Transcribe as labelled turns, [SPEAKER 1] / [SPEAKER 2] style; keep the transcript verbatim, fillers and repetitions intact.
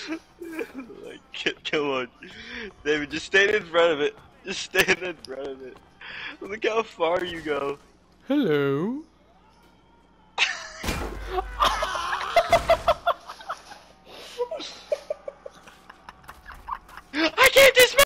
[SPEAKER 1] Like, come on. David, just stand in front of it. Just stand in front of it. Look how far you go.
[SPEAKER 2] Hello.